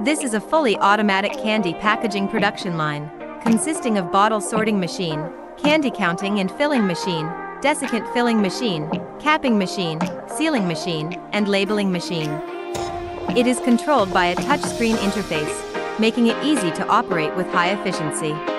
This is a fully automatic candy packaging production line, consisting of bottle sorting machine, candy counting and filling machine, desiccant filling machine, capping machine, sealing machine, and labeling machine. It is controlled by a touchscreen interface, making it easy to operate with high efficiency.